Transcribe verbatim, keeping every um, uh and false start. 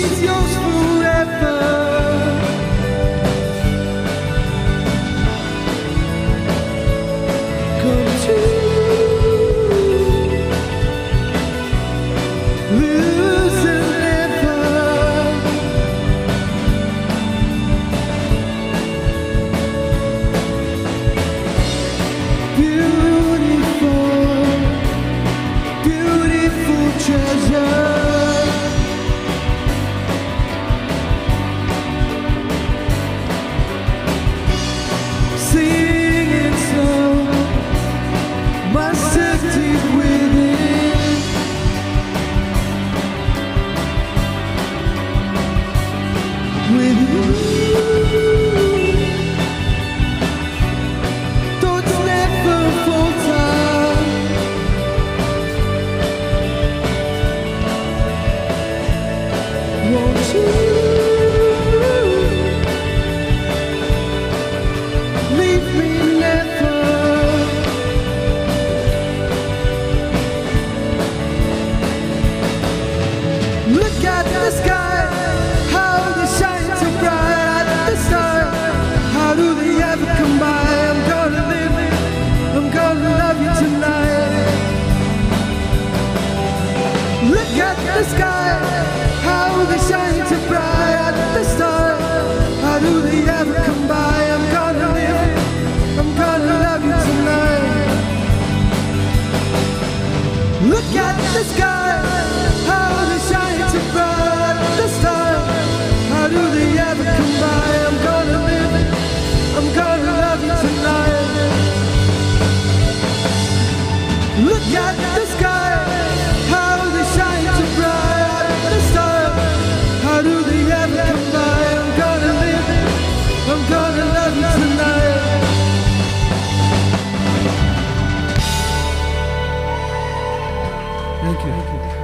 she's yours forever. Come true, lose and never. Beautiful, beautiful treasure. Singing slow, mustard deep within. With you, thoughts never falter. Won't you leave me never? Look at the sky, how they shine so bright at the start. How do they ever come by? I'm gonna live, I'm gonna love you tonight. Look at the sky, how they shine so bright at the start. How do they ever come by? I'm gonna live, I'm gonna love you tonight. Look at the sky, how they shine so bright at the start. How do they ever come by? I'm gonna live, I'm gonna love you tonight. Look at the sky, how they shine so bright at the start. How do they ever come by? I'm gonna live, I'm gonna love you tonight. Thank you.